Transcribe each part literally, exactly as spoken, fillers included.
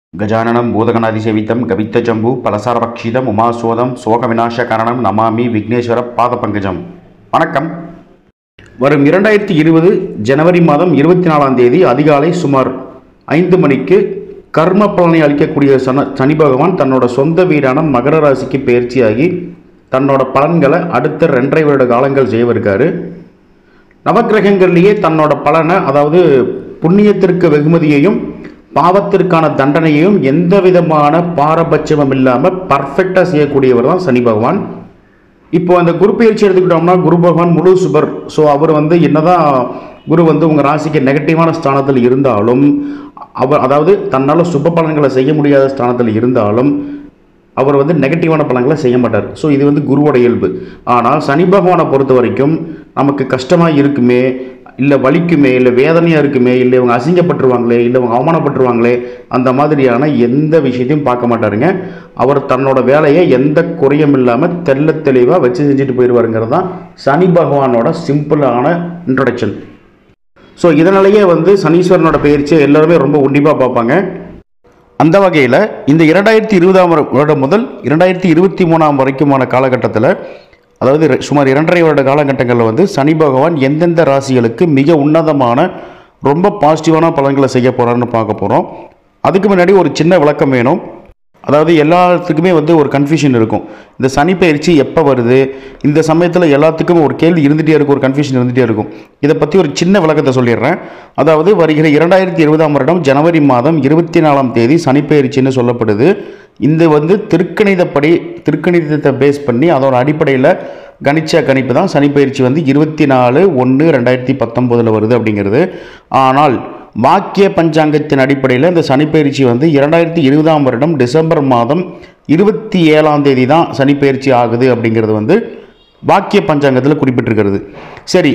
गजाननं भूतगणाधिसेवितं गवित्तजम्बू पलसारभक्षितम् उमासोदं சோகவிநாசகாரணம் நமாமி விக்னேஸ்வர பாதபங்கஜம். வணக்கம். வரும் இரண்டாயிரத்தி இருபது ஜனவரி மாதம் இருபத்தி நாலாம் தேதி அதிகாலை சுமார் ஐந்து மணிக்கு கர்ம பலனை அளிக்கக்கூடிய சன சனி பகவான் தன்னோட சொந்த வீடான மகர ராசிக்கு பயிற்சியாகி தன்னோட பலன்களை அடுத்த ரெண்டரை வருட காலங்கள் செய்யவிருக்காரு. நவக்கிரகங்கள்லேயே தன்னோட பலனை, அதாவது புண்ணியத்திற்கு வெகுமதியையும் பாவத்திற்கான தண்டனையையும் எந்த விதமான பாரபட்சமும் இல்லாமல் பர்ஃபெக்டாக செய்யக்கூடியவர் தான் சனி பகவான். இப்போ அந்த குரு பயிற்சி எடுத்துக்கிட்டோம்னா குரு பகவான் முழு சுபர். ஸோ அவர் வந்து என்னதான் குரு வந்து உங்கள் ராசிக்கு நெகட்டிவான ஸ்தானத்தில் இருந்தாலும், அவர் அதாவது தன்னால் சுப பலன்களை செய்ய முடியாத ஸ்தானத்தில் இருந்தாலும் அவர் வந்து நெகட்டிவான பலன்களை செய்ய மாட்டார். ஸோ இது வந்து குருவோட இயல்பு. ஆனால் சனி பகவானை பொறுத்த வரைக்கும் நமக்கு கஷ்டமாக இருக்குமே, இல்லை வலிக்குமே, இல்லை வேதனையாக இருக்குமே, இல்லை இவங்க அசிங்கப்பட்டுருவாங்களே, இல்லை இவங்க அவமானப்பட்டுருவாங்களே, அந்த மாதிரியான எந்த விஷயத்தையும் பார்க்க மாட்டாருங்க. அவர் தன்னோட வேலையை எந்த குறையும் இல்லாமல் தெல்ல தெளிவாக வச்சு செஞ்சுட்டு போயிடுவாருங்கிறது தான் சனி பகவானோட சிம்பிளான இன்ட்ரொடக்ஷன். ஸோ இதனாலேயே வந்து சனீஸ்வரனோட பயிற்சியை எல்லாருமே ரொம்ப உன்னிப்பாக பார்ப்பாங்க. அந்த வகையில் இந்த இரண்டாயிரத்தி இருபதாம் வருடம் முதல் இரண்டாயிரத்தி இருபத்தி மூணாம் வரைக்குமான காலகட்டத்தில், அதாவது சுமார் இரண்டரை வருட காலகட்டங்களில் வந்து சனி பகவான் எந்தெந்த ராசிகளுக்கு மிக உன்னதமான ரொம்ப பாசிட்டிவான பலன்களை செய்ய போகிறான்னு பார்க்க போகிறோம். அதுக்கு முன்னாடி ஒரு சின்ன விளக்கம் வேணும். அதாவது எல்லாத்துக்குமே வந்து ஒரு கன்ஃபியூஷன் இருக்கும். இந்த சனி பயிற்சி எப்போ வருது, இந்த சமயத்தில் எல்லாத்துக்கும் ஒரு கேள்வி இருந்துகிட்டே இருக்கும், ஒரு கன்ஃபியூஷன் இருந்துகிட்டே இருக்கும். இதை பற்றி ஒரு சின்ன விளக்கத்தை சொல்லிடுறேன். அதாவது வருகிற இரண்டாயிரத்தி இருபதாம் வருடம் ஜனவரி மாதம் இருபத்தி நாலாம் தேதி சனி பயிற்சின்னு சொல்லப்படுது. இந்த வந்து திருக்கணிதப்படி திருக்கணிதத்தை பேஸ் பண்ணி அதோட அடிப்படையில் கணிச்ச கணிப்பு தான் சனி பயிற்சி வந்து இருபத்தி நாலு ஒன்று ரெண்டாயிரத்தி பத்தொம்போதில் வருது அப்படிங்கிறது. ஆனால் வாக்கிய பஞ்சாங்கத்தின் அடிப்படையில் இந்த சனிப்பயிற்சி வந்து இரண்டாயிரத்தி இருபதாம் வருடம் டிசம்பர் மாதம் இருபத்தி ஏழாம் தேதி தான் சனிப்பயிற்சி ஆகுது அப்படிங்கிறது வந்து வாக்கிய பஞ்சாங்கத்தில் குறிப்பிட்டிருக்கிறது. சரி,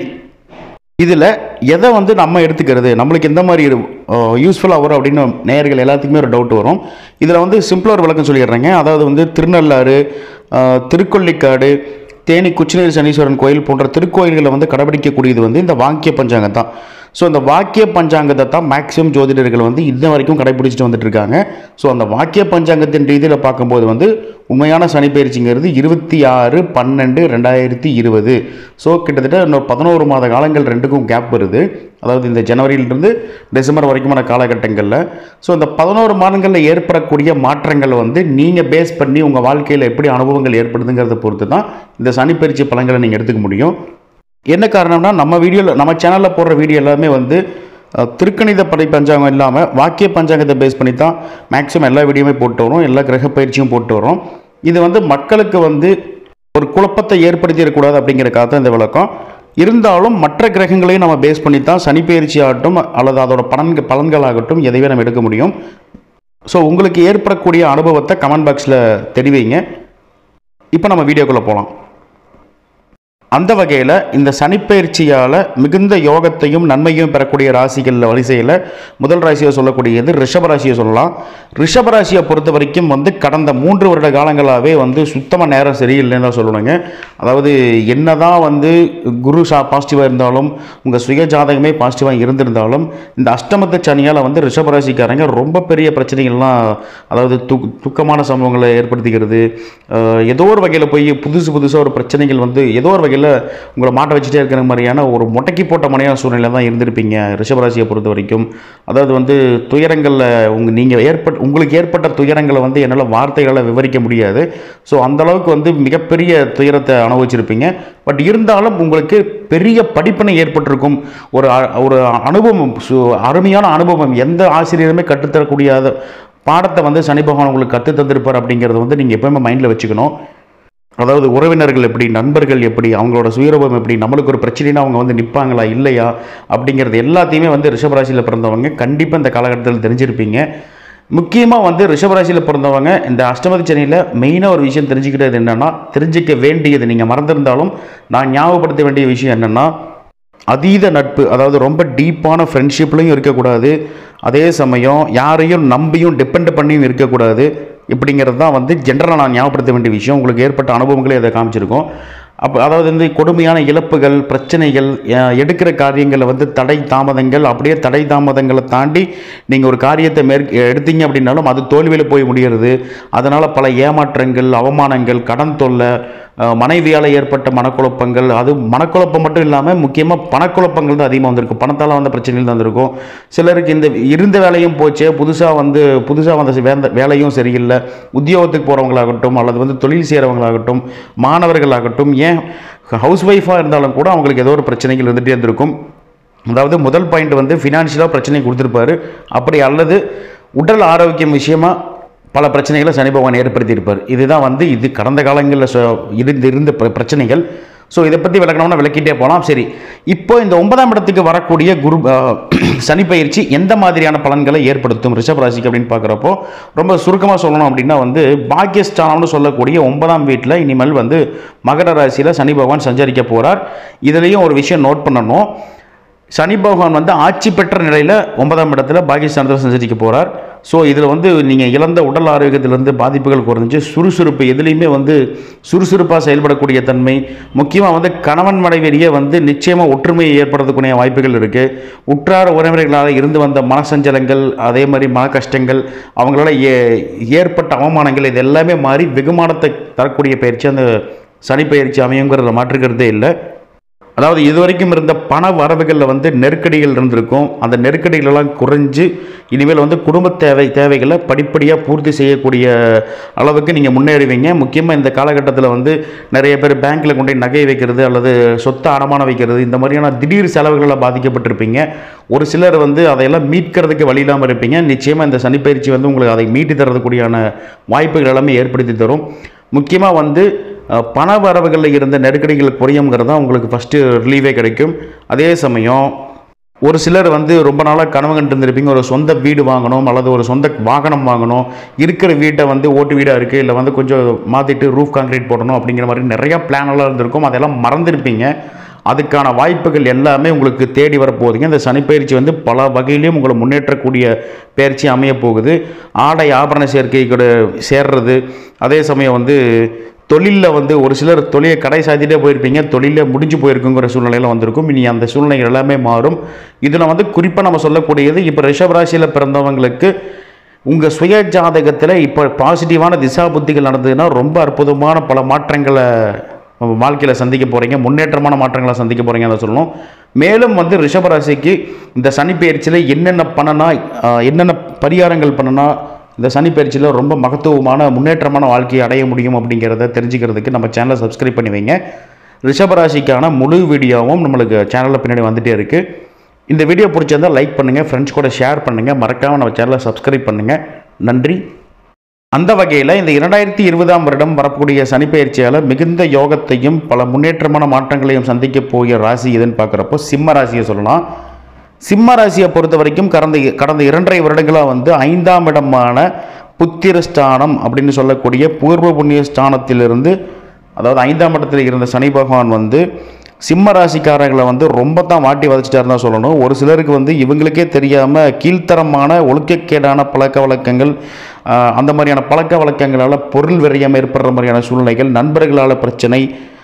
இதில் எதை வந்து நம்ம எடுத்துக்கிறது, நம்மளுக்கு எந்த மாதிரி யூஸ்ஃபுல்லாக வரும் அப்படின்னு நேயர்கள் எல்லாத்துக்குமே ஒரு டவுட் வரும். இதில் வந்து சிம்பிளாக ஒரு விளக்கம் சொல்லிடுறேங்க. அதாவது வந்து திருநள்ளாறு, திருக்கொள்ளிக்காடு, தேனி குச்சிநீர் சனீஸ்வரன் கோயில் போன்ற திருக்கோயில்களை வந்து கடைபிடிக்கக்கூடியது வந்து இந்த வாக்கிய பஞ்சாங்கம் தான். ஸோ அந்த வாக்கிய பஞ்சாங்கத்தை தான் மேக்ஸிமம் ஜோதிடர்கள் வந்து இன்ன வரைக்கும் கடைபிடிச்சிட்டு வந்துட்டு இருக்காங்க. ஸோ அந்த வாக்கிய பஞ்சாங்கத்தின் ரீதியில் பார்க்கும்போது வந்து உண்மையான சனி பயிற்சிங்கிறது இருபத்தி ஆறு பன்னெண்டு ரெண்டாயிரத்தி இருபது. ஸோ கிட்டத்தட்ட இன்னொரு பதினோரு மாத காலங்கள் ரெண்டுக்கும் கேப் வருது. அதாவது இந்த ஜனவரியிலிருந்து டிசம்பர் வரைக்குமான காலகட்டங்களில். ஸோ இந்த பதினோரு மாதங்களில் ஏற்படக்கூடிய மாற்றங்கள் வந்து நீங்கள் பேஸ் பண்ணி உங்கள் வாழ்க்கையில் எப்படி அனுபவங்கள் ஏற்படுதுங்கிறத பொறுத்து தான் இந்த சனி பயிற்சி பலன்களை நீங்கள் எடுத்துக்க முடியும். என்ன காரணம்னா, நம்ம வீடியோவில் நம்ம சேனலில் போடுற வீடியோ எல்லாமே வந்து திருக்கணித படை பஞ்சாங்கம் இல்லாமல் வாக்கிய பஞ்சாங்கத்தை பேஸ் பண்ணி தான் மேக்ஸிமம் எல்லா வீடியோவுமே போட்டு வரும், எல்லா கிரக பயிற்சியும் போட்டு வரும். இது வந்து மக்களுக்கு வந்து ஒரு குழப்பத்தை ஏற்படுத்திடக்கூடாது அப்படிங்கிறக்காக தான் இந்த விளக்கம். இருந்தாலும் மற்ற கிரகங்களையும் நம்ம பேஸ் பண்ணி தான் சனி பயிற்சி ஆகட்டும் அல்லது அதோட பலன்கள் பலன்களாகட்டும் எதைவே நம்ம எடுக்க முடியும். ஸோ உங்களுக்கு ஏற்படக்கூடிய அனுபவத்தை கமெண்ட் பாக்ஸில் தெரிவிங்க. இப்போ நம்ம வீடியோக்குள்ளே போகலாம். அந்த வகையில் இந்த சனிப்பயிற்சியால் மிகுந்த யோகத்தையும் நன்மையும் பெறக்கூடிய ராசிகளில் வரிசையில் முதல் ராசியை சொல்லக்கூடியது ரிஷபராசியை சொல்லலாம். ரிஷபராசியை பொறுத்த வரைக்கும் வந்து கடந்த மூன்று வருட காலங்களாகவே வந்து சுத்தமாக நேரம் சரியில்லைன்னு தான் சொல்லணுங்க. அதாவது என்ன தான் வந்து குரு சா பாசிட்டிவாக இருந்தாலும், உங்கள் சுய ஜாதகமே பாசிட்டிவாக இருந்திருந்தாலும், இந்த அஷ்டமத்து சனியால் வந்து ரிஷபராசிக்காரங்க ரொம்ப பெரிய பிரச்சனைகள்லாம், அதாவது து துக்கமான சம்பவங்களை ஏற்படுத்திக்கிறது, ஏதோ ஒரு வகையில் போய் புதுசு புதுசாக ஒரு பிரச்சனைகள் வந்து ஏதோ ஒரு வகையில் உங்களை மாட்ட வச்சுட்டே இருக்கிற மாதிரியான ஒரு முட்டைக்கு போட்ட மனையான சூழ்நிலை தான் இருந்திருப்பீங்க ரிஷபராசியை பொறுத்த வரைக்கும். அதாவது வந்து துயரங்களில் உங்கள் நீங்கள் ஏற்பட்ட உங்களுக்கு ஏற்பட்ட துயரங்களை வந்து என்னால் வார்த்தைகளால் விவரிக்க முடியாது. ஸோ அந்தளவுக்கு வந்து மிகப்பெரிய துயரத்தை அனுபவிச்சிருப்பீங்க. பட் இருந்தாலும் உங்களுக்கு பெரிய படிப்பினை ஏற்பட்டிருக்கும். ஒரு ஒரு அனுபவம், அருமையான அனுபவம், எந்த ஆசிரியருமே கற்றுத்தரக்கூடிய பாடத்தை வந்து சனி பகவான் உங்களுக்கு கற்று தந்திருப்பார் அப்படிங்கிறது வந்து நீங்கள் எப்பவுமே மைண்டில் வச்சுக்கணும். அதாவது உறவினர்கள் எப்படி, நண்பர்கள் எப்படி, அவங்களோட சுயரூபம் எப்படி, நம்மளுக்கு ஒரு பிரச்சனைனா அவங்க வந்து நிற்பாங்களா இல்லையா அப்படிங்கிறது எல்லாத்தையுமே வந்து ரிஷபராசியில் பிறந்தவங்க கண்டிப்பாக இந்த காலகட்டத்தில் தெரிஞ்சிருப்பீங்க. முக்கியமாக வந்து ரிஷபராசியில் பிறந்தவங்க இந்த அஷ்டமதி சனியில் மெயினாக ஒரு விஷயம் தெரிஞ்சுக்கிட்டது என்னென்னா, தெரிஞ்சிக்க வேண்டியது, நீங்கள் மறந்துருந்தாலும் நான் ஞாபகப்படுத்த வேண்டிய விஷயம் என்னென்னா, அதீத நட்பு, அதாவது ரொம்ப டீப்பான ஃப்ரெண்ட்ஷிப்லையும் இருக்கக்கூடாது, அதே சமயம் யாரையும் நம்பியும் டிபெண்ட் பண்ணியும் இருக்கக்கூடாது. இப்படிங்கிறது தான் வந்து ஜென்ரலாக நான் ஞாபகப்படுத்த வேண்டிய விஷயம். உங்களுக்கு ஏற்பட்ட அனுபவங்களே அதை காமிச்சிருக்கோம். அப்போ அதாவது வந்து கொடுமையான இழப்புகள், பிரச்சனைகள், எடுக்கிற காரியங்களில் வந்து தடை தாமதங்கள், அப்படியே தடை தாமதங்களை தாண்டி நீங்கள் ஒரு காரியத்தை மேற் எடுத்தீங்க அப்படின்னாலும் அது தோல்வியில் போய் முடிகிறது. அதனால் பல ஏமாற்றங்கள், அவமானங்கள், கடன் தொல்லை, மனைவியால் ஏற்பட்ட மனக்குழப்பங்கள், அது மனக்குழப்பம் மட்டும் இல்லாமல் முக்கியமாக பணக்குழப்பங்கள் தான் அதிகமாக வந்திருக்கும். பணத்தால் வந்த பிரச்சனைகள் தான் வந்திருக்கும். சிலருக்கு இந்த இருந்த வேலையும் போச்சு, புதுசாக வந்து புதுசாக வந்த வேந்த வேலையும் சரியில்லை. உத்தியோகத்துக்கு போகிறவங்களாகட்டும், அல்லது வந்து தொழில் செய்கிறவங்களாகட்டும், மாணவர்களாகட்டும், ஏன் ஹவுஸ் ஒய்ஃபாக இருந்தாலும் கூட அவங்களுக்கு ஏதோ ஒரு பிரச்சனைகள் இருந்துகிட்டே இருந்திருக்கும். அதாவது முதல் பாயிண்ட் வந்து ஃபினான்ஷியலாக பிரச்சனை கொடுத்துருப்பாரு. அப்படி அல்லது உடல் ஆரோக்கியம் விஷயமாக பல பிரச்சனைகளை சனி பகவான் ஏற்படுத்தியிருப்பார். இதுதான் வந்து இது கடந்த காலங்களில் இருந்து இருந்த பிரச்சனைகள். ஸோ இதை பற்றி விளக்கணும்னா விளக்கிட்டே போகலாம். சரி, இப்போ இந்த ஒன்பதாம் இடத்துக்கு வரக்கூடிய குரு சனி பயிற்சி எந்த மாதிரியான பலன்களை ஏற்படுத்தும் ரிஷப ராசிக்கு அப்படின்னு பார்க்குறப்போ, ரொம்ப சுருக்கமாக சொல்லணும் அப்படின்னா வந்து பாக்கியஸ்தானம்னு சொல்லக்கூடிய ஒன்பதாம் வீட்டில் இனிமேல் வந்து மகர ராசியில் சனி பகவான் சஞ்சரிக்க போகிறார். இதுலேயும் ஒரு விஷயம் நோட் பண்ணணும். சனி பகவான் வந்து ஆட்சி பெற்ற நிலையில் ஒன்பதாம் இடத்துல பாகிஸ்தானத்தில் சஞ்சரிக்க போகிறார். ஸோ இதில் வந்து நீங்கள் இழந்த உடல் ஆரோக்கியத்திலிருந்து பாதிப்புகள் குறைஞ்சி சுறுசுறுப்பு, எதுலேயுமே வந்து சுறுசுறுப்பாக செயல்படக்கூடிய தன்மை, முக்கியமாக வந்து கணவன் மனைவியே வந்து நிச்சயமாக ஒற்றுமையை ஏற்படுத்தக்கூடிய வாய்ப்புகள் இருக்குது. உற்றார உறவினர்களால் இருந்து வந்த மனசஞ்சலங்கள், அதே மாதிரி மன கஷ்டங்கள், அவங்களால ஏ ஏற்பட்ட அவமானங்கள், இது எல்லாமே மாறி வெகுமானத்தை தரக்கூடிய பயிற்சி அந்த சனி பயிற்சி அமையுங்கிறத மாற்றுக்கிறதே இல்லை. அதாவது இதுவரைக்கும் இருந்த பண வரவுகளில் வந்து நெருக்கடிகள் இருந்திருக்கும். அந்த நெருக்கடிகளெல்லாம் குறைஞ்சு இனிமேல் வந்து குடும்ப தேவை தேவைகளை படிப்படியாக பூர்த்தி செய்யக்கூடிய அளவுக்கு நீங்கள் முன்னேறுவீங்க. முக்கியமாக இந்த காலகட்டத்தில் வந்து நிறைய பேர் பேங்க்கில் கொண்டு போய் நகை வைக்கிறது அல்லது சொத்தை அடமானம் வைக்கிறது, இந்த மாதிரியான திடீர் செலவுகளில் பாதிக்கப்பட்டிருப்பீங்க. ஒரு சிலர் வந்து அதையெல்லாம் மீட்கிறதுக்கு வழி இல்லாமல் இருப்பீங்க. நிச்சயமாக இந்த சனிப்பயிற்சி வந்து உங்களுக்கு அதை மீட்டு தரதுக்கூடியான வாய்ப்புகள் எல்லாமே ஏற்படுத்தி தரும். முக்கியமாக வந்து பண வரவுகளில் இருந்த நெருக்கடிகள் குறையுங்கிறது தான் உங்களுக்கு ஃபஸ்ட்டு ரிலீவே கிடைக்கும். அதே சமயம் ஒரு சிலர் வந்து ரொம்ப நாளாக கனவு கண்டு இருந்திருப்பீங்க, ஒரு சொந்த வீடு வாங்கணும் அல்லது ஒரு சொந்த வாகனம் வாங்கணும், இருக்கிற வீட்டை வந்து ஓட்டு வீடாக இருக்குது, இல்லை வந்து கொஞ்சம் மாற்றிட்டு ரூஃப் கான்க்ரீட் போடணும் அப்படிங்கிற மாதிரி நிறையா பிளானெல்லாம் இருந்திருக்கும். அதெல்லாம் மறந்துருப்பீங்க. அதுக்கான வாய்ப்புகள் எல்லாமே உங்களுக்கு தேடி வரப்போகுதுங்க. இந்த சனிப்பயிற்சி வந்து பல வகையிலையும் உங்களை முன்னேற்றக்கூடிய பயிற்சி அமைய போகுது. ஆடை ஆபரண சேர்க்கை கூட சேர்றது, அதே சமயம் வந்து தொழிலில் வந்து ஒரு சிலர் தொழிலை கடை சாத்திட்டே போயிருப்பீங்க, தொழிலில் முடிஞ்சு போயிருக்குங்கிற சூழ்நிலையில் வந்திருக்கும். இனி அந்த சூழ்நிலைகள் எல்லாமே மாறும். இதில் வந்து குறிப்பாக நம்ம சொல்லக்கூடியது, இப்போ ரிஷபராசியில் பிறந்தவங்களுக்கு உங்கள் சுய ஜாதகத்தில் இப்போ பாசிட்டிவான திசா புத்திகள் நடந்ததுன்னா ரொம்ப அற்புதமான பல மாற்றங்களை வாழ்க்கையில் சந்திக்க போகிறீங்க, முன்னேற்றமான மாற்றங்களை சந்திக்க போகிறீங்க அதை சொல்லணும். மேலும் வந்து ரிஷபராசிக்கு இந்த சனி பயிற்சியில் என்னென்ன பண்ணனா, என்னென்ன பரிகாரங்கள் பண்ணனா இந்த சனி பயிற்சியில் ரொம்ப மகத்துவமான முன்னேற்றமான வாழ்க்கையை அடைய முடியும் அப்படிங்கிறத தெரிஞ்சுக்கிறதுக்கு நம்ம சேனலை சப்ஸ்கிரைப் பண்ணி வைங்க. ரிஷபராசிக்கான முழு வீடியோவும் நம்மளுக்கு சேனலில் பின்னாடி வந்துகிட்டே இருக்குது. இந்த வீடியோ பிடிச்சிருந்தால் லைக் பண்ணுங்கள், ஃப்ரெண்ட்ஸ் கூட ஷேர் பண்ணுங்கள், மறக்காமல் நம்ம சேனலை சப்ஸ்கிரைப் பண்ணுங்கள். நன்றி. அந்த வகையில் இந்த இரண்டாயிரத்தி இருபதாம் வருடம் வரக்கூடிய சனிப்பெயர்ச்சியால் மிகுந்த யோகத்தையும் பல முன்னேற்றமான மாற்றங்களையும் சந்திக்க போகிற ராசி எதுன்னு பார்க்குறப்போ சிம்ம ராசியை சொல்லலாம். சிம்ம ராசியை பொறுத்த வரைக்கும் கடந்த கடந்த இரண்டரை வருடங்களாக வந்து ஐந்தாம் இடமான புத்திரஸ்தானம் அப்படின்னு சொல்லக்கூடிய பூர்வ புண்ணிய ஸ்தானத்திலிருந்து, அதாவது ஐந்தாம் இடத்தில் இருந்த சனி பகவான் வந்து சிம்ம ராசிக்காரர்களை வந்து ரொம்ப தான் வாட்டி வதச்சிட்டாருன்னு தான் சொல்லணும். ஒரு சிலருக்கு வந்து இவங்களுக்கே தெரியாமல் கீழ்த்தரமான ஒழுக்கக்கேடான பழக்க வழக்கங்கள், அந்த மாதிரியான பழக்க வழக்கங்களால் பொருள் விரயம் ஏற்படுற மாதிரியான சூழ்நிலைகள், நண்பர்களால் பிரச்சனை,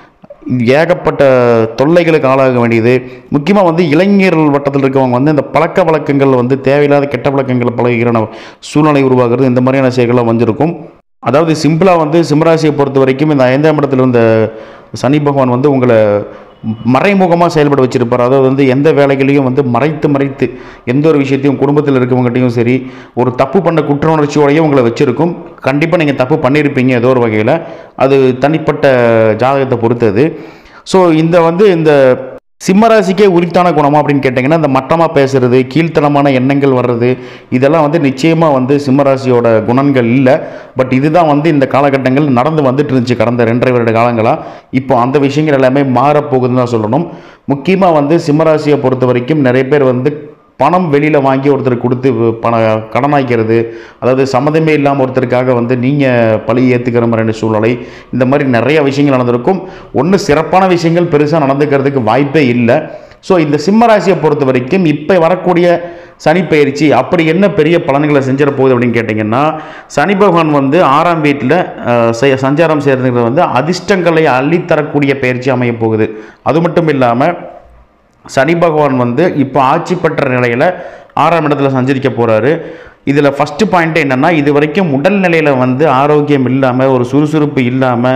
ஏகப்பட்ட தொல்லைகளுக்கு ஆளாக வேண்டியது. முக்கியமாக வந்து இளைஞர்கள் வட்டத்தில் இருக்கவங்க வந்து இந்த பழக்க வழக்கங்கள் வந்து தேவையில்லாத கெட்ட பழக்கங்களை பழகிற சூழ்நிலை உருவாகிறது, இந்த மாதிரியான செயல்கள்லாம் வந்திருக்கும். அதாவது சிம்பிளாக வந்து சிம்மராசியை பொறுத்த வரைக்கும் இந்த ஐந்தாம் இடத்துல இருந்த சனி பகவான் வந்து உங்களை மறைமுகமாக செயல்பட வச்சுருப்பார். அதாவது வந்து எந்த வேலைகளையும் வந்து மறைத்து மறைத்து எந்த ஒரு விஷயத்தையும் குடும்பத்தில் இருக்கவங்ககிட்டையும் சரி ஒரு தப்பு பண்ண குற்ற உணர்ச்சியோடையே உங்களை வச்சுருக்கும். கண்டிப்பாக நீங்கள் தப்பு பண்ணியிருப்பீங்க ஏதோ ஒரு வகையில், அது தனிப்பட்ட ஜாதகத்தை பொறுத்தது. ஸோ இந்த வந்து இந்த சிம்மராசிக்கே உரித்தான குணமா அப்படின்னு கேட்டிங்கன்னா, இந்த மட்டமாக பேசுறது, கீழ்த்தனமான எண்ணங்கள் வர்றது, இதெல்லாம் வந்து நிச்சயமாக வந்து சிம்மராசியோட குணங்கள் இல்லை. பட் இதுதான் வந்து இந்த காலகட்டங்கள் நடந்து வந்துட்டு இருந்துச்சு கடந்த ரெண்டரை வருட காலங்களாக. இப்போ அந்த விஷயங்கள் எல்லாமே மாறப்போகுதுன்னு தான் சொல்லணும். முக்கியமாக வந்து சிம்மராசியை பொறுத்த வரைக்கும் நிறைய பேர் வந்து பணம் வெளியில் வாங்கி ஒருத்தர் கொடுத்து பண கடனாய்க்கிறது, அதாவது சம்மதமே இல்லாமல் ஒருத்தருக்காக வந்து நீங்கள் பழி ஏற்றுக்கிற மாதிரியான சூழ்நிலை, இந்த மாதிரி நிறைய விஷயங்கள் நடந்திருக்கும். ஒன்று சிறப்பான விஷயங்கள் பெருசாக நடந்துக்கிறதுக்கு வாய்ப்பே இல்லை. ஸோ இந்த சிம்ம ராசியை பொறுத்த வரைக்கும் இப்போ வரக்கூடிய சனி பயிற்சி அப்படி என்ன பெரிய பலன்களை செஞ்சிட போகுது அப்படின்னு கேட்டிங்கன்னா, சனி பகவான் வந்து ஆறாம் வீட்டில் சஞ்சாரம் செய்கிறது வந்து அதிர்ஷ்டங்களை அள்ளித்தரக்கூடிய பயிற்சி அமைய போகுது. அது மட்டும் இல்லாமல் சனி பகவான் வந்து இப்போ ஆட்சி பெற்ற நிலையில் ஆறாம் இடத்துல சஞ்சரிக்க போகிறாரு. இதில் ஃபஸ்ட்டு பாயிண்ட்டு என்னென்னா, இது வரைக்கும் உடல்நிலையில் வந்து ஆரோக்கியம் இல்லாமல் ஒரு சுறுசுறுப்பு இல்லாமல்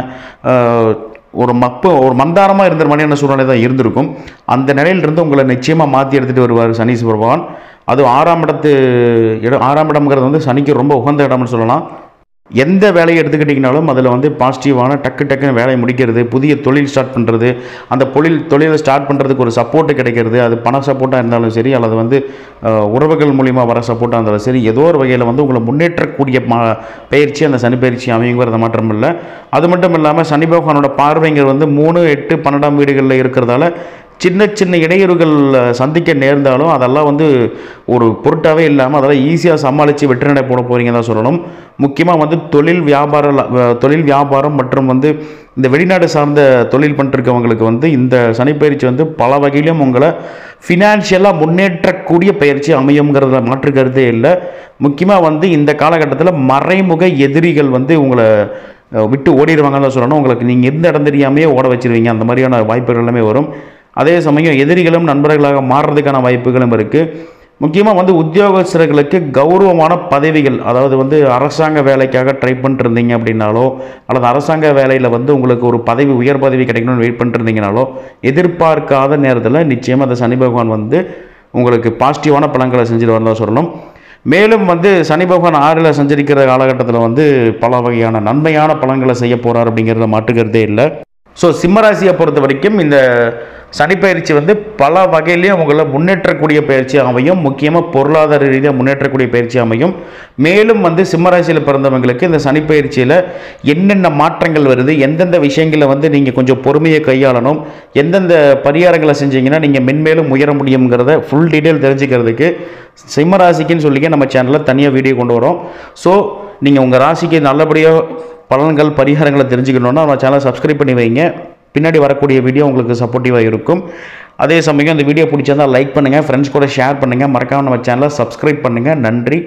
ஒரு மப்பு ஒரு மந்தாரமாக இருந்த மாதிரியான சூழ்நிலை தான் இருந்திருக்கும். அந்த நிலையிலிருந்து உங்களை நிச்சயமாக மாற்றி எடுத்துகிட்டு வருவார் சனி பகவான். அது ஆறாம் இடத்து இடம் ஆறாம் இடம்ங்கிறது வந்து சனிக்கு ரொம்ப உகந்த இடம்னு சொல்லலாம். எந்த வேலையை எடுத்துக்கிட்டிங்கனாலும் அதில் வந்து பாசிட்டிவான டக்கு டக்குன்னு வேலையை முடிக்கிறது, புதிய தொழில் ஸ்டார்ட் பண்ணுறது, அந்த தொழில் தொழிலை ஸ்டார்ட் பண்ணுறதுக்கு ஒரு சப்போர்ட்டு கிடைக்கிறது. அது பண சப்போர்ட்டாக இருந்தாலும் சரி, அல்லது வந்து உறவுகள் மூலிமா வர சப்போர்ட்டாக இருந்தாலும் சரி, ஏதோ ஒரு வகையில் வந்து உங்களை முன்னேற்றக்கூடிய மா பயிற்சி அந்த சனி பயிற்சி அமையுங்கிறது மாற்றம் இல்லை. அது மட்டும் இல்லாமல் சனி பகவானோட பார்வைங்கிறது வந்து மூணு எட்டு பன்னெண்டாம் வீடுகளில் இருக்கிறதால சின்ன சின்ன இடையூறுகள் சந்திக்க நேர்ந்தாலும் அதெல்லாம் வந்து ஒரு பொருட்டாகவே இல்லாமல் அதெல்லாம் ஈஸியாக சமாளித்து வெற்றி நடை போட போகிறீங்க தான் சொல்லணும். முக்கியமாக வந்து தொழில் வியாபார தொழில் வியாபாரம் மற்றும் வந்து இந்த வெளிநாடு சார்ந்த தொழில் பண்ணிருக்கவங்களுக்கு வந்து இந்த சனிப்பயிற்சி வந்து பல வகையிலும் உங்களை ஃபினான்ஷியலாக முன்னேற்றக்கூடிய பயிற்சி அமையுங்கிறதுல மாற்று கருத்தே இல்லை. முக்கியமாக வந்து இந்த காலகட்டத்தில் மறைமுக எதிரிகள் வந்து உங்களை விட்டு ஓடிடுவாங்கன்னு தான் சொல்லணும். உங்களுக்கு நீங்கள் எந்த இடம் தெரியாமையே ஓட வச்சிருவீங்க. அந்த மாதிரியான வாய்ப்புகள் எல்லாமே வரும். அதே சமயம் எதிரிகளும் நண்பர்களாக மாறுறதுக்கான வாய்ப்புகளும் இருக்குது. முக்கியமாக வந்து உத்தியோகஸ்தர்களுக்கு கௌரவமான பதவிகள், அதாவது வந்து அரசாங்க வேலைக்காக ட்ரை பண்ணிட்டு இருந்தீங்க அப்படின்னாலோ, அல்லது அரசாங்க வேலையில் வந்து உங்களுக்கு ஒரு பதவி உயர் பதவி கிடைக்கணும்னு வெயிட் பண்ணிட்டு இருந்தீங்கனாலோ, எதிர்பார்க்காத நேரத்தில் நிச்சயமாக அந்த சனி பகவான் வந்து உங்களுக்கு பாசிட்டிவான பலன்களை செஞ்சுட்டு வரதான் சொல்லணும். மேலும் வந்து சனி பகவான் ஆறில் சஞ்சரிக்கிற காலகட்டத்தில் வந்து பல வகையான நன்மையான பலன்களை செய்ய போகிறார் அப்படிங்கிறத மாற்றுக்கிறதே இல்லை. ஸோ சிம்மராசியை பொறுத்த வரைக்கும் இந்த சனிப்பயிற்சி வந்து பல வகையிலையும் உங்களை முன்னேற்றக்கூடிய பயிற்சி அமையும். முக்கியமாக பொருளாதார ரீதியாக முன்னேற்றக்கூடிய பயிற்சி அமையும். மேலும் வந்து சிம்மராசியில் பிறந்தவங்களுக்கு இந்த சனிப்பயிற்சியில் என்னென்ன மாற்றங்கள் வருது, எந்தெந்த விஷயங்களை வந்து நீங்கள் கொஞ்சம் பொறுமையை கையாளணும், எந்தெந்த பரிகாரங்களை செஞ்சீங்கன்னா நீங்கள் மென்மேலும் உயர முடியுங்கிறத ஃபுல் டீட்டெயில் தெரிஞ்சுக்கிறதுக்கு சிம்மராசிக்குன்னு சொல்லிக்க நம்ம சேனலில் தனியாக வீடியோ கொண்டு வரோம். ஸோ நீங்கள் உங்கள் ராசிக்கு நல்லபடியாக பலன்கள் பரிகாரங்களை தெரிஞ்சுக்கணுன்னா நம்ம சேனலை சப்ஸ்கிரைப் பண்ணி வைங்க. பின்னாடி வரக்கூடிய வீடியோ உங்களுக்கு சப்போர்ட்டிவாக இருக்கும். அதே சமயம் இந்த வீடியோ பிடிச்சிருந்தால் லைக் பண்ணுங்கள், ஃப்ரெண்ட்ஸ் கூட ஷேர் பண்ணுங்கள், மறக்காமல் நம்ம சேனலை சப்ஸ்கிரைப் பண்ணுங்கள். நன்றி.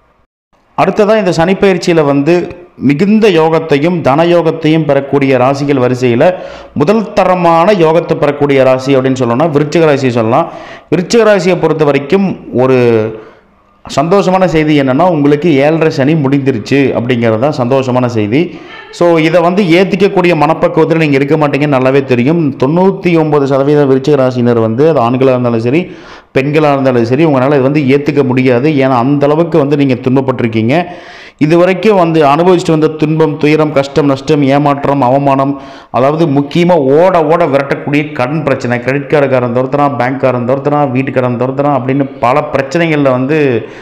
அடுத்ததாக இந்த சனிப்பயிற்சியில் வந்து மிகுந்த யோகத்தையும் தனயோகத்தையும் பெறக்கூடிய ராசிகள் வரிசையில் முதல் தரமான யோகத்தை பெறக்கூடிய ராசி அப்படின்னு சொல்லணும்னா விருச்சிக ராசியை சொல்லலாம். விருச்சிக ராசியை பொறுத்த வரைக்கும் ஒரு சந்தோஷமான செய்தி என்னென்னா, உங்களுக்கு ஏழரை சனி முடிந்துருச்சு அப்படிங்கிறது தான் சந்தோஷமான செய்தி. ஸோ இதை வந்து ஏற்றிக்கக்கூடிய மனப்பக்குவத்தில் நீங்கள் இருக்க மாட்டீங்கன்னு நல்லாவே தெரியும். தொண்ணூற்றி ஒம்பது சதவீத விருச்சிக ராசினர் வந்து அது ஆண்களாக இருந்தாலும் சரி பெண்களாக இருந்தாலும் சரி உங்களால் இது வந்து ஏற்றுக்க முடியாது. ஏன்னா அந்தளவுக்கு வந்து நீங்கள் துன்பப்பட்டிருக்கீங்க. இது வரைக்கும் வந்து அனுபவிச்சுட்டு வந்த துன்பம், துயரம், கஷ்டம், நஷ்டம், ஏமாற்றம், அவமானம், அதாவது முக்கியமாக ஓட ஓட விரட்டக்கூடிய கடன் பிரச்சனை, கிரெடிட் கார்டுக்காரன் துரத்துறான், பேங்க்காரன் துரத்துறான், வீட்டுக்காரன் துரத்துறான் அப்படின்னு பல பிரச்சனைகளில் வந்து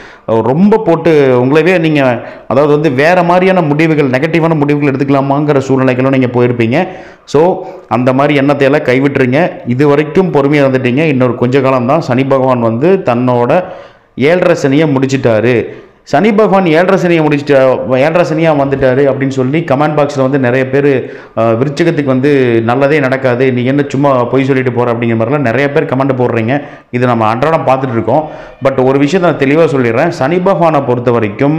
ரொம்ப போட்டு உங்களவே நீங்கள் அதாவது வந்து வேறு மாதிரியான முடிவுகள், நெகட்டிவான முடிவுகள் எடுத்துக்கலாமாங்கிற சூழ்நிலைகளும் நீங்கள் போயிருப்பீங்க. ஸோ அந்த மாதிரி எண்ணத்தையெல்லாம் கைவிட்டுருங்க. இது வரைக்கும் பொறுமையாக இருந்துட்டீங்க. இன்னொரு கொஞ்ச காலம்தான் சனி பகவான் வந்து தன்னோட ஏழரை சனியை முடிச்சிட்டாரு. சனி பகவான் ஏழரை சனியை முடிச்சுட்டு ஏழரை சனியாக வந்துட்டார் அப்படின்னு சொல்லி கமெண்ட் பாக்ஸில் வந்து நிறைய பேர் விருச்சிகத்துக்கு வந்து நல்லதே நடக்காது, நீ என்ன சும்மா பொய் சொல்லிட்டு போகிற அப்படிங்கிற மாதிரிலாம் நிறைய பேர் கமெண்ட் போடுறீங்க. இது நம்ம அன்றாடம் பார்த்துட்டு இருக்கோம். பட் ஒரு விஷயத்தை நான் தெளிவாக சொல்லிடுறேன். சனி பகவானை பொறுத்த வரைக்கும்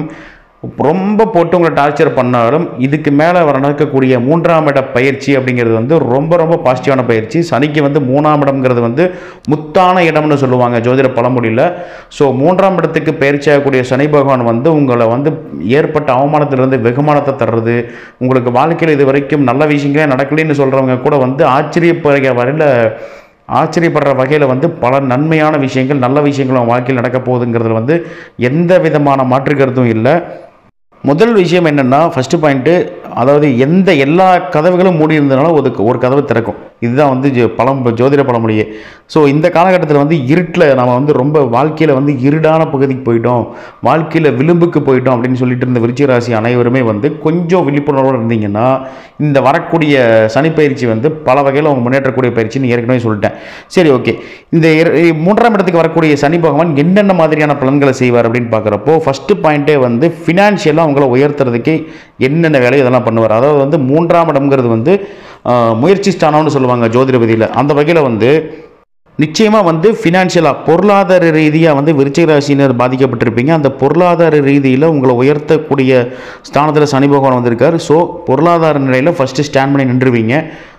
ரொம்ப போட்டு உங்களை டார்ச்சர் பண்ணாலும் இதுக்கு மேலே வர நடக்கக்கூடிய மூன்றாம் இட பயிற்சி அப்படிங்கிறது வந்து ரொம்ப ரொம்ப பாசிட்டிவான பயிற்சி. சனிக்கு வந்து மூணாம் இடம்ங்கிறது வந்து முத்தான இடம்னு சொல்லுவாங்க ஜோதிட பழமொழியில். ஸோ மூன்றாம் இடத்துக்கு பயிற்சி ஆகக்கூடிய சனி பகவான் வந்து உங்களை வந்து ஏற்பட்ட அவமானத்திலிருந்து வெகுமானத்தை தர்றது, உங்களுக்கு வாழ்க்கையில் இது வரைக்கும் நல்ல விஷயங்களே நடக்கலைன்னு சொல்கிறவங்க கூட வந்து ஆச்சரியப்படுற வரையில் ஆச்சரியப்படுற வகையில் வந்து பல நன்மையான விஷயங்கள் நல்ல விஷயங்களும் வாழ்க்கையில் நடக்க போகுதுங்கிறதுல வந்து எந்த விதமான மாற்று கருத்தும் இல்லை. முதல் விஷயம் என்னென்னா, ஃபஸ்ட்டு பாயிண்ட்டு, அதாவது எந்த எல்லா கதவுகளும் மூடி இருந்ததுனால ஒரு ஒரு கதவு திறக்கும். இதுதான் வந்து பழம் ஜோதிட பழமொழியே. ஸோ இந்த காலகட்டத்தில் வந்து இருட்டில் நம்ம வந்து ரொம்ப வாழ்க்கையில் வந்து இருடான பகுதிக்கு போயிட்டோம், வாழ்க்கையில் விளிம்புக்கு போயிட்டோம் அப்படின்னு சொல்லிட்டு இருந்த விருச்சிக ராசி அனைவருமே வந்து கொஞ்சம் விழிப்புணர்வோடு இருந்தீங்கன்னா இந்த வரக்கூடிய சனிப்பயிற்சி வந்து பல வகையில் அவங்க முன்னேற்றக்கூடிய பயிற்சின்னு ஏற்கனவே சொல்லிட்டேன். சரி, ஓகே. இந்த மூன்றாம் இடத்துக்கு வரக்கூடிய சனி பகவான் என்னென்ன மாதிரியான பலன்களை செய்வார் அப்படின்னு பார்க்குறப்போ ஃபஸ்ட்டு பாயிண்ட்டே வந்து ஃபினான்ஷியலாக அவங்கள உயர்த்துறதுக்கு என்னென்ன வேலை இதெல்லாம் பண்ணுவார். அதாவது வந்து மூன்றாம் இடம்ங்கிறது வந்து முயற்சி ஸ்தானம்னு சொல்லுவாங்க ஜோதிட விதியில். அந்த வகையில் வந்து நிச்சயமாக வந்து ஃபினான்ஷியலாக பொருளாதார ரீதியாக வந்து விருச்சிக ராசியினர் பாதிக்கப்பட்டிருப்பீங்க. அந்த பொருளாதார ரீதியில் உங்களை உயர்த்தக்கூடிய ஸ்தானத்தில் சனி பகவான் வந்திருக்கார். ஸோ பொருளாதார நிலையில் ஃபஸ்ட்டு ஸ்டாண்ட் பண்ணி நின்றுவீங்க.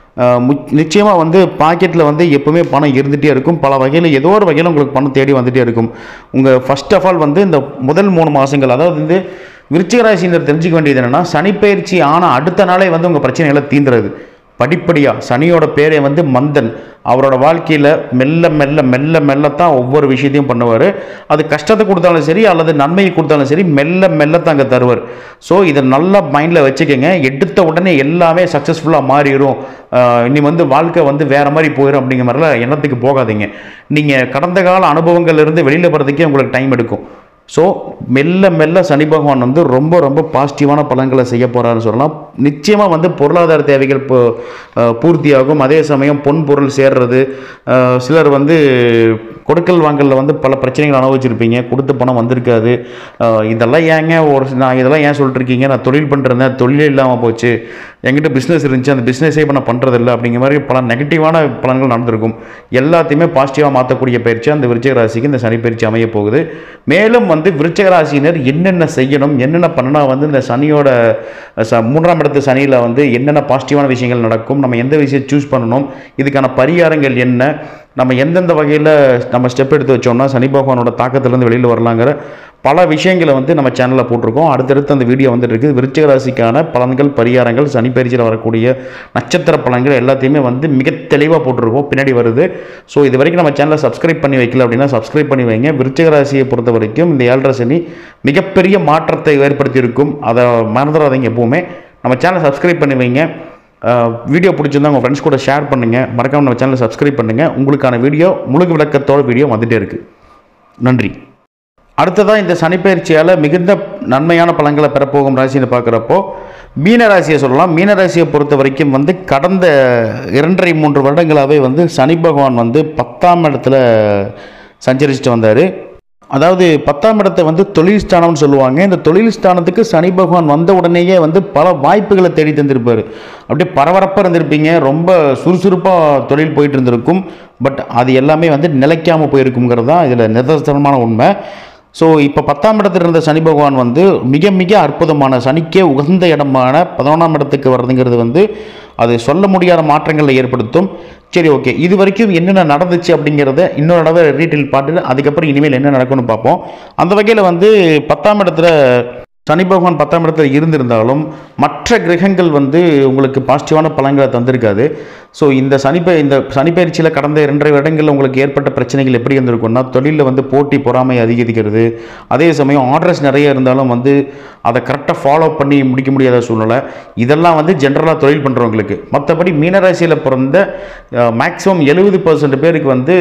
நிச்சயமாக வந்து பாக்கெட்டில் வந்து எப்போவுமே பணம் இருந்துகிட்டே இருக்கும். பல வகையில் ஏதோ ஒரு வகையில் உங்களுக்கு பணம் தேடி வந்துகிட்டே இருக்கும். உங்கள் ஃபர்ஸ்ட் ஆஃப் ஆல் வந்து இந்த முதல் மூணு மாதங்கள், அதாவது வந்து விருச்சிக ராசியினர் தெரிஞ்சுக்க வேண்டியது என்னென்னா, சனிப்பெயர்ச்சி ஆனால் அடுத்த நாளே வந்து உங்கள் பிரச்சனைகளை தீந்துறது. படிப்படியாக சனியோட பேரை வந்து மந்தன், அவரோட வாழ்க்கையில் மெல்ல மெல்ல மெல்ல மெல்லத்தான் ஒவ்வொரு விஷயத்தையும் பண்ணுவார். அது கஷ்டத்தை கொடுத்தாலும் சரி அல்லது நன்மையை கொடுத்தாலும் சரி மெல்ல மெல்லத்தான் அங்கே தருவார். ஸோ இதை நல்லா மைண்டில் வச்சுக்கோங்க. எடுத்த உடனே எல்லாமே சக்ஸஸ்ஃபுல்லாக மாறிடும், இனி வந்து வாழ்க்கை வந்து வேறு மாதிரி போயிடும் அப்படிங்கிற மாதிரிலாம் எண்ணத்துக்கு போகாதீங்க. நீங்கள் கடந்த கால அனுபவங்கள்லேருந்து வெளியில் போகிறதுக்கே உங்களுக்கு டைம் எடுக்கும். ஸோ மெல்ல மெல்ல சனி பகவான் வந்து ரொம்ப ரொம்ப பாசிட்டிவான பலன்களை செய்ய போகிறாருன்னு சொல்லலாம். நிச்சயமாக வந்து பொருளாதார தேவைகள் இப்போ பூர்த்தியாகும். அதே சமயம் பொன் பொருள் சேர்றது, சிலர் வந்து கொடுக்கல் வாங்கலில் வந்து பல பிரச்சனைகள் அனுபவிச்சிருப்பீங்க, கொடுத்த பணம் வந்திருக்காது. இதெல்லாம் ஏங்க ஒரு நான் இதெல்லாம் ஏன் சொல்லிட்டுருக்கீங்க, நான் தொழில் பண்ணுறேன், தொழிலே இல்லாமல் போச்சு, என்கிட்ட பிஸ்னஸ் இருந்துச்சு, அந்த பிஸ்னஸே இப்போ நான் பண்ணுறதில்ல அப்படிங்கிற மாதிரி பல நெகட்டிவான பலன்கள் நடந்திருக்கும். எல்லாத்தையுமே பாசிட்டிவாக மாற்றக்கூடிய பயிற்சி அந்த விருச்சிக ராசிக்கு இந்த சனி பயிற்சி அமைய போகுது. மேலும் வந்து விருச்சிக ராசியினர் என்னென்ன செய்யணும், என்னென்ன பண்ணால் வந்து இந்த சனியோட மூன்றாம் இடத்து சனியில் வந்து என்னென்ன பாசிட்டிவான விஷயங்கள் நடக்கும், நம்ம எந்த விஷயம் சூஸ் பண்ணணும், இதுக்கான பரிகாரங்கள் என்ன, நம்ம எந்தெந்த வகையில் நம்ம ஸ்டெப் எடுத்து வச்சோம்னா சனி பகவானோட தாக்கத்திலேருந்து வெளியில் வரலாங்கிற பல விஷயங்களை வந்து நம்ம சேனலில் போட்டிருக்கோம். அடுத்தடுத்து அந்த வீடியோ வந்துட்டு இருக்குது. விருச்சிக ராசிக்கான பலன்கள், பரிகாரங்கள், சனி பயிற்சியில் வரக்கூடிய நட்சத்திர பலன்கள் எல்லாத்தையுமே வந்து மிக தெளிவாக போட்டிருக்கோம், பின்னாடி வருது. ஸோ இது வரைக்கும் நம்ம சேனலை சப்ஸ்கிரைப் பண்ணி வைக்கல அப்படின்னா சப்ஸ்கிரைப் பண்ணி வைங்க. விருச்சிக ராசியை பொறுத்த வரைக்கும் இந்த ஏழரை சனி மிகப்பெரிய மாற்றத்தை ஏற்படுத்தியிருக்கும், அதை மறந்துடாதீங்க. எப்போவுமே நம்ம சேனலை சப்ஸ்கிரைப் பண்ணி வைங்க. வீடியோ பிடிச்சிருந்தா உங்கள் ஃப்ரெண்ட்ஸ் கூட ஷேர் பண்ணுங்கள். மறக்காமல் நம்ம சேனலை சப்ஸ்கிரைப் பண்ணுங்கள். உங்களுக்கான வீடியோ முழு விளக்கத்தோட வீடியோ வந்துகிட்டே இருக்குது. நன்றி. அடுத்ததாக இந்த சனிப்பெயர்ச்சியால் மிகுந்த நன்மையான பலன்களை பெறப்போகும் ராசின்னு பார்க்குறப்போ மீன ராசியை சொல்லலாம். மீன ராசியை பொறுத்த வரைக்கும் வந்து கடந்த இரண்டரை மூன்று வருடங்களாகவே வந்து சனி பகவான் வந்து பத்தாம் இடத்துல சஞ்சரிச்சுட்டு வந்தார். அதாவது பத்தாம் இடத்தை வந்து தொழில் ஸ்தானம்னு சொல்லுவாங்க. இந்த தொழில் ஸ்தானத்துக்கு சனி பகவான் வந்த உடனேயே வந்து பல வாய்ப்புகளை தேடி தந்திருப்பார். அப்படியே பரபரப்பாக இருந்திருப்பீங்க, ரொம்ப சுறுசுறுப்பாக தொழில் போயிட்டு இருந்திருக்கும். பட் அது எல்லாமே வந்து நிலைக்காமல் போயிருக்குங்கிறது தான் இதில் நிதர்சனமான உண்மை. ஸோ இப்போ பத்தாம் இடத்துல இருந்த சனி பகவான் வந்து மிக மிக அற்புதமான, சனிக்கே உகந்த இடமான பதினொன்றாம் இடத்துக்கு வர்றதுங்கிறது வந்து அது சொல்ல முடியாத மாற்றங்களை ஏற்படுத்தும். சரி, ஓகே, இது வரைக்கும் என்னென்ன நடந்துச்சு அப்படிங்கிறத இன்னொரு தடவை ரீட்டெயில் பார்த்துட்டு அதுக்கப்புறம் இனிமேல் என்ன நடக்கும்னு பார்ப்போம். அந்த வகையில் வந்து பத்தாம் இடத்துல சனி பகவான் பத்தாம் இடத்துல இருந்திருந்தாலும் மற்ற கிரகங்கள் வந்து உங்களுக்கு பாசிட்டிவான பலன்களை தந்திருக்காது. ஸோ இந்த சனிப்ப இந்த சனிப்பயிற்சியில் கடந்த இரண்டரை வருடங்களில் உங்களுக்கு ஏற்பட்ட பிரச்சனைகள் எப்படி இருந்திருக்கும்னா, தொழிலில் வந்து போட்டி பொறாமை அதிகரிக்கிறது, அதே சமயம் ஆர்டர்ஸ் நிறைய இருந்தாலும் வந்து அதை கரெக்டாக ஃபாலோ பண்ணி முடிக்க முடியாத சூழ்நிலை, இதெல்லாம் வந்து ஜென்ரலாக தொழில் பண்ணுறவங்களுக்கு. மற்றபடி மீனராசியில் பிறந்த மேக்ஸிமம் எழுபது பர்சன்ட் பேருக்கு வந்து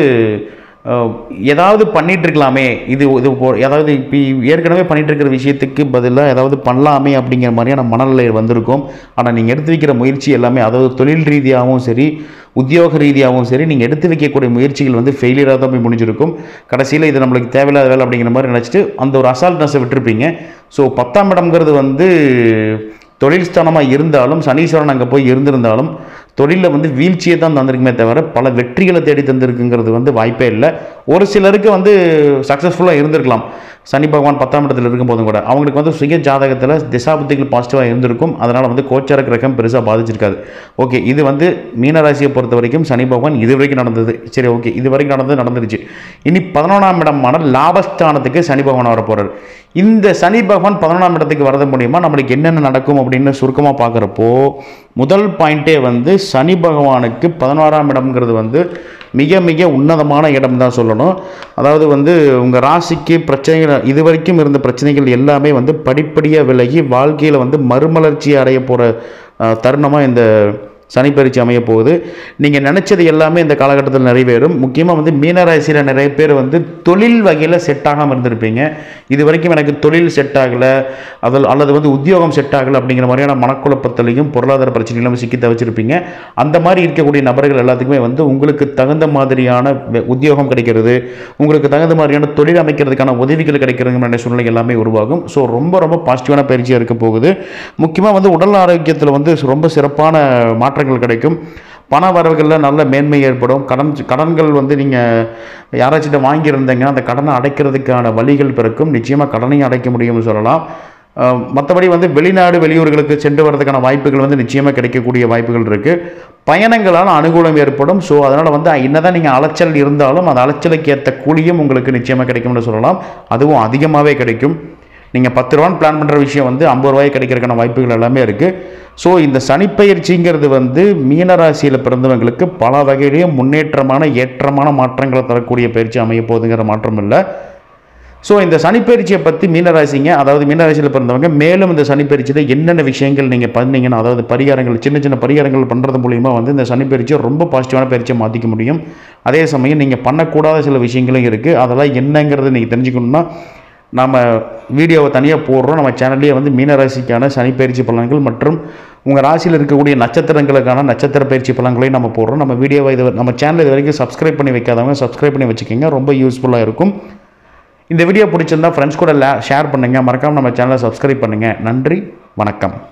ஏதாவது பண்ணிகிட்டு இருக்கலாமே, இது இது ஏதாவது இப்போ ஏற்கனவே பண்ணிகிட்டு இருக்கிற விஷயத்துக்கு பதிலாக ஏதாவது பண்ணலாமே அப்படிங்கிற மாதிரியான மனநிலை வந்திருக்கும். ஆனால் நீங்கள் எடுத்து வைக்கிற முயற்சி எல்லாமே, அதாவது தொழில் ரீதியாகவும் சரி உத்தியோக ரீதியாகவும் சரி, நீங்கள் எடுத்து வைக்கக்கூடிய முயற்சிகள் வந்து ஃபெயிலியராக தான் போய் முடிஞ்சிருக்கும். கடைசியில் இது நம்மளுக்கு தேவையில்லாத வேலை அப்படிங்கிற மாதிரி நினச்சிட்டு அந்த ஒரு அசால்ட்னஸை விட்டுருப்பீங்க. ஸோ பத்தாம் இடம்ங்கிறது வந்து தொழில் ஸ்தானமாக இருந்தாலும் சனீஸ்வரன் அங்கே போய் இருந்திருந்தாலும் தொழிலில் வந்து வீழ்ச்சியை தான் தந்திருக்குமே தவிர பல வெற்றிகளை தேடி தந்திருக்குங்கிறது வந்து வாய்ப்பே இல்லை. ஒரு சிலருக்கு வந்து சக்ஸஸ்ஃபுல்லாக இருந்திருக்கலாம். சனி பகவான் பத்தாம் இடத்துல இருக்கும்போதும் கூட அவங்களுக்கு வந்து சுய ஜாதகத்தில் திசாபுத்திகள் பாசிட்டிவாக இருந்திருக்கும். அதனால் வந்து கோச்சார கிரகம் பெருசாக பாதிச்சிருக்காது. ஓகே, இது வந்து மீனராசியை பொறுத்த வரைக்கும் சனி பகவான் இது வரைக்கும் நடந்தது. சரி, ஓகே, இது வரைக்கும் நடந்தது நடந்துருச்சு. இனி பதினொன்றாம் இடமான லாபஸ்தானத்துக்கு சனி பகவான் வர போகிறார். இந்த சனி பகவான் பதினொன்றாம் இடத்துக்கு வரது மூலிமா நம்மளுக்கு என்னென்ன நடக்கும் அப்படின்னு சுருக்கமாக பார்க்குறப்போ முதல் பாயிண்ட்டே வந்து சனி பகவானுக்கு பதினோராம் இடம்ங்கிறது வந்து மிக மிக உன்னதமான இடம் தான் சொல்லணும். அதாவது வந்து உங்கள் ராசிக்கு பிரச்சனைகள், இது வரைக்கும் இருந்த பிரச்சனைகள் எல்லாமே வந்து படிப்படியாக விலகி வாழ்க்கையில் வந்து மறுமலர்ச்சி அடைய போகிற தருணமாக இந்த சனி பயிற்சி அமைய போகுது. நீங்கள் நினச்சது எல்லாமே இந்த காலகட்டத்தில் நிறைவேறும். முக்கியமாக வந்து மீனராசியில் நிறைய பேர் வந்து தொழில் வகையில் செட் ஆகாமல் இருந்திருப்பீங்க. இது வரைக்கும் எனக்கு தொழில் செட் ஆகலை, அதில் அல்லது வந்து உத்தியோகம் செட் ஆகலை அப்படிங்கிற மாதிரியான மனக்குழப்பத்திலையும் பொருளாதார பிரச்சனைகளும் சிக்கி தவிச்சிருப்பீங்க. அந்த மாதிரி இருக்கக்கூடிய நபர்கள் எல்லாத்துக்குமே வந்து உங்களுக்கு தகுந்த மாதிரியான உத்தியோகம் கிடைக்கிறது, உங்களுக்கு தகுந்த மாதிரியான தொழில் அமைக்கிறதுக்கான உதவிகள் கிடைக்கிறதுங்கிற சூழ்நிலை எல்லாமே உருவாகும். ஸோ ரொம்ப ரொம்ப பாசிட்டிவான பயிற்சியாக இருக்க போகுது. முக்கியமாக வந்து உடல் ஆரோக்கியத்தில் வந்து ரொம்ப சிறப்பான மாற்றம் கிடைக்கும். பண வரவுகளில் நல்ல மேன்மை ஏற்படும். கடன் கடன்கள் வந்து நீங்கள் யாராச்சும் வாங்கியிருந்தீங்கன்னா அந்த கடனை அடைக்கிறதுக்கான வழிகள் பிறக்கும். நிச்சயமாக கடனையும் அடைக்க முடியும்னு சொல்லலாம். மற்றபடி வந்து வெளிநாடு வெளியூர்களுக்கு சென்று வரதுக்கான வாய்ப்புகள் வந்து நிச்சயமாக கிடைக்கக்கூடிய வாய்ப்புகள் இருக்குது. பயணங்களால் அனுகூலம் ஏற்படும். ஸோ அதனால் வந்து என்னதான் நீங்கள் அலைச்சல் இருந்தாலும் அந்த அலைச்சலுக்கு ஏற்ற கூலியும் உங்களுக்கு நிச்சயமாக கிடைக்கும்னு சொல்லலாம். அதுவும் அதிகமாகவே கிடைக்கும். நீங்கள் பத்து ரூபான்னு பிளான் பண்ணுற விஷயம் வந்து ஐம்பது ரூபாய் கிடைக்கிறதுக்கான வாய்ப்புகள் எல்லாமே இருக்குது. ஸோ இந்த சனிப்பெயர்ச்சிங்கிறது வந்து மீனராசியில் பிறந்தவங்களுக்கு பல வகையிலேயே முன்னேற்றமான ஏற்றமான மாற்றங்களை தரக்கூடிய பயிற்சி அமைய போகுதுங்கிற மாற்றம் இல்லை. ஸோ இந்த சனிப்பெயர்ச்சியை பற்றி மீனராசிங்க, அதாவது மீனராசியில் பிறந்தவங்க மேலும் இந்த சனிப்பெயர்ச்சியில் என்னென்ன விஷயங்கள் நீங்கள் பண்ணீங்கன்னா, அதாவது பரிகாரங்கள் சின்ன சின்ன பரிகாரங்கள் பண்ணுறது மூலிமா வந்து இந்த சனிப்பெயர்ச்சியை ரொம்ப பாசிட்டிவான பயிற்சியை மாற்றிக்க முடியும். அதே சமயம் நீங்கள் பண்ணக்கூடாத சில விஷயங்களும் இருக்குது. அதெல்லாம் என்னங்கிறத நீங்கள் தெரிஞ்சுக்கணுன்னா நம்ம வீடியோவை தனியாக போடுறோம். நம்ம சேனல்லேயே வந்து மீனராசிக்கான சனிப்பெயர்ச்சி பலன்கள் மற்றும் உங்கள் ராசியில் இருக்கக்கூடிய நட்சத்திரங்களுக்கான நட்சத்திர பயிற்சி பலன்களையும் நம்ம போடுறோம். நம்ம வீடியோவை இது நம்ம சேனல் இது வரைக்கும் சப்ஸ்கிரைப் பண்ணி வைக்காதவங்க சப்ஸ்கிரைப் பண்ணி வச்சுக்கோங்க. ரொம்ப யூஸ்ஃபுல்லாக இருக்கும். இந்த வீடியோ பிடிச்சிருந்தால் ஃப்ரெண்ட்ஸ் கூட ஷேர் பண்ணுங்கள். மறக்காமல் நம்ம சேனலை சப்ஸ்கிரைப் பண்ணுங்கள். நன்றி, வணக்கம்.